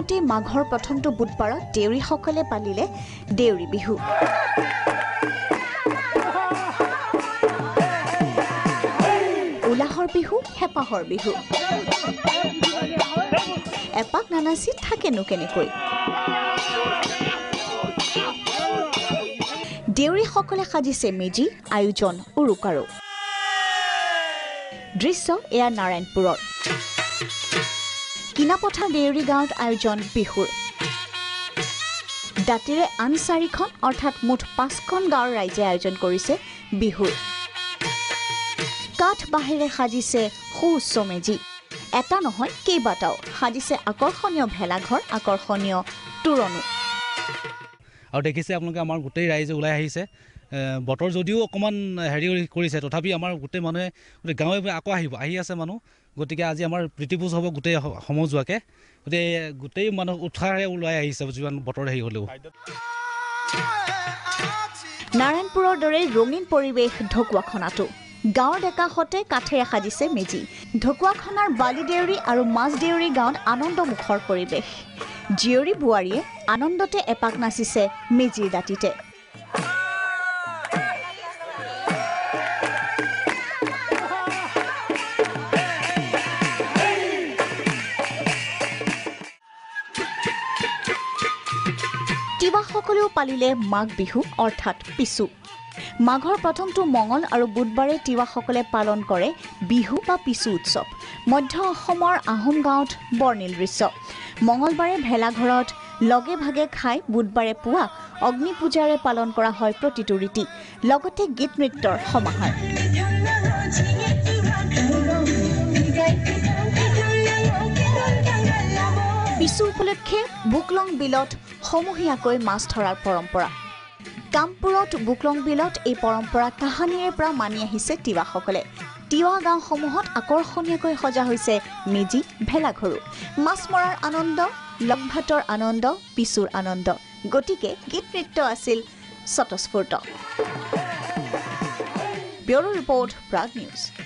মতে মাঘৰ প্ৰথমটো বুধবাৰত দেউৰীসকলে পালিলে দেউৰী বিহু উলাহৰ বিহু হেপাহৰ বিহু এপাক নানাচি থাকেনো কেনেকৈ দেউৰীসকলে সাজিছে মেজি আয়োজন উৰুকাৰো দৃশ্য এয়া নাৰায়ণপুৰৰ কিনাপথাৰ দেউৰী গাঁৱত আয়োজন বিহুৰ দাঁতিৰে আন 4খন অৰ্থাৎ মুঠ 5খন গাঁৱৰ ৰাইজে আয়োজন কৰিছে বিহুৰ কাঠ বাঁহেৰে সাজিছে সুউচ্চ মেজি এটা নহয় কেইবাটাও সাজিছে আকৰ্ষণীয় ভেলাঘৰ আকৰ্ষণীয় তোৰণো আৰু দেখিছে আপোনালোকে আমাৰ গোটেই ৰাইজে ওলাই আহিছে বতৰ যদিও অকমান হেৰি কৰিছে তথাপি আমাৰ গোটেই মানুহে গোটেই গাঁৱে আকৌ আহি আছে মানুহ গতিকে আজি আমাৰ প্ৰীতিভোজ হ'ব গোটেই সমজুৱাকে গোটেই মানুহ উৎসাহেৰে ওলাই আহিছে যিমান বতৰ হেৰি হ'লেও নাৰায়ণপুৰৰ দৰে ৰঙীন পৰিৱেশ ঢকুৱাখনাটো গাঁৱৰ ডেকাহঁতে কাঠেৰে সাজিছে মেজি ঢকুৱাখনাৰ বালি দেউৰী আৰু মাছ দেউৰী গাঁৱত আনন্দমুখৰ পৰিৱেশ জীয়ৰী বোৱাৰীয়ে আনন্দতে এপাক নাচিছে মেজিৰ দাঁতিতে তিৱাসকলেও পালিলে মাঘ বিহু অৰ্থাৎ পিছু মাঘৰ প্ৰথমটো মঙল আৰু বুধবাৰে তিৱাসকলে পালন কৰে বিহু বা পিছু উৎসৱ মধ্য অসমৰ আহোম গাঁৱত বৰ্ণিল দৃশ্য মঙলবাৰে ভেলাঘৰত লগে ভাগে খাই বুধবাৰে পুৱা অগ্নি পূজাৰে পালন কৰা হয় প্ৰতিটো ৰীতি লগতে গীত নৃত্যৰ সমাহাৰ পিছু উপলক্ষে বুকলং বিলত সমূহীয়াকৈ মাছ ধৰাৰ পৰম্পৰা কামপুৰত বুকলং বিলত এই পৰম্পৰা কাহানিৰে পৰা মানি আহিছে তিৱাসকলে তিৱা গাঁওসমূহত আকৰ্ষণীয়কৈ সজা হৈছে মেজি ভেলাঘৰো মাছ মৰাৰ আনন্দ লগভাতৰ আনন্দ পিছুৰ আনন্দ গতিকে গীত নৃত্য আছিল স্বতঃস্ফূৰ্ত ব্যুৰো ৰিপৰ্ট প্ৰাগ নিউজ